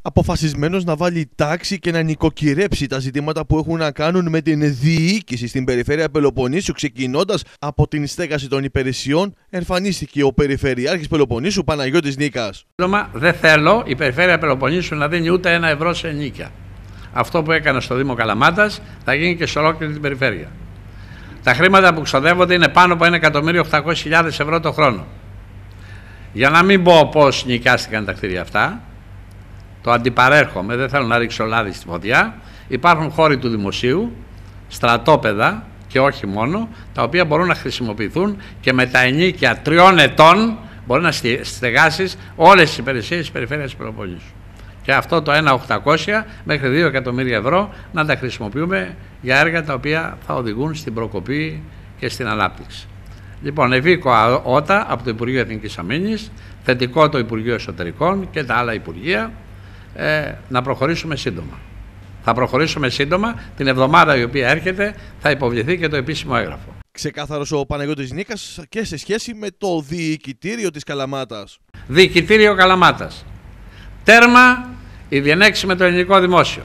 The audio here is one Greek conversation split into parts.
αποφασισμένος να βάλει τάξη και να νοικοκυρέψει τα ζητήματα που έχουν να κάνουν με την διοίκηση στην περιφέρεια Πελοποννήσου, ξεκινώντας από την στέγαση των υπηρεσιών, εμφανίστηκε ο Περιφερειάρχης Πελοποννήσου Παναγιώτης Νίκας. Δεν θέλω η περιφέρεια Πελοποννήσου να δίνει ούτε ένα ευρώ σε ενοίκια. Αυτό που έκανε στο Δήμο Καλαμάτας θα γίνει και σε ολόκληρη την περιφέρεια. Τα χρήματα που ξοδεύονται είναι πάνω από 1.800.000 ευρώ το χρόνο. Για να μην πω πώς νοικιάστηκαν τα κτίρια αυτά, το αντιπαρέρχομαι, δεν θέλω να ρίξω λάδι στη φωτιά. Υπάρχουν χώροι του δημοσίου, στρατόπεδα και όχι μόνο, τα οποία μπορούν να χρησιμοποιηθούν και με τα ενοίκια 3 ετών μπορεί να στεγάσεις όλες τις υπηρεσίες της περιφέρειας της Πελοποννήσου. Και αυτό το 1.800 μέχρι 2 εκατομμύρια ευρώ να τα χρησιμοποιούμε για έργα τα οποία θα οδηγούν στην προκοπή και στην ανάπτυξη. Λοιπόν, ευήκω ότα από το Υπουργείο Εθνικής Αμήνης, θετικό το Υπουργείο Εσωτερικών και τα άλλα Υπουργεία, να προχωρήσουμε σύντομα. Θα προχωρήσουμε σύντομα, την εβδομάδα η οποία έρχεται θα υποβληθεί και το επίσημο έγγραφο. Ξεκάθαρος ο Παναγιώτης Νίκας και σε σχέση με το διοικητήριο της Καλαμάτας. Διοικητήριο Καλαμάτας. Τέρμα η διενέξη με το ελληνικό δημόσιο.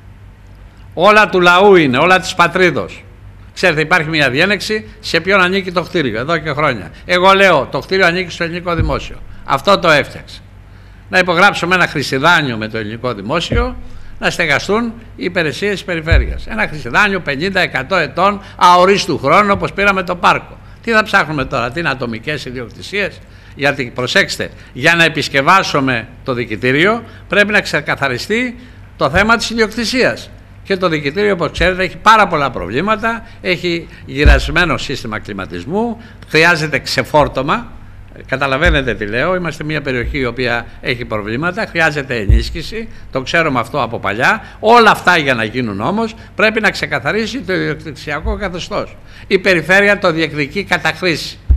Όλα του λαού είναι, όλα της πατρίδος. Ξέρετε, υπάρχει μια διένεξη σε ποιον ανήκει το κτίριο εδώ και χρόνια. Εγώ λέω το κτίριο ανήκει στο ελληνικό δημόσιο. Αυτό το έφτιαξε. Να υπογράψουμε ένα χρυσιδάνιο με το ελληνικό δημόσιο, να στεγαστούν οι υπηρεσίες της περιφέρειας. Ένα χρυσιδάνιο 50-100 ετών αορίστου χρόνου, όπως πήραμε το πάρκο. Τι θα ψάχνουμε τώρα, τι είναι ατομικές ιδιοκτησίες? Γιατί προσέξτε, για να επισκευάσουμε το διοικητήριο πρέπει να ξεκαθαριστεί το θέμα της ιδιοκτησίας. Και το διοικητήριο, όπως ξέρετε, έχει πάρα πολλά προβλήματα, έχει γυρασμένο σύστημα κλιματισμού, χρειάζεται ξεφόρτωμα. Καταλαβαίνετε τι λέω, είμαστε μια περιοχή η οποία έχει προβλήματα, χρειάζεται ενίσχυση, το ξέρουμε αυτό από παλιά. Όλα αυτά για να γίνουν όμως πρέπει να ξεκαθαρίσει το ιδιοκτησιακό καθεστώς. Η περιφέρεια το διεκδικεί κατά χρήση.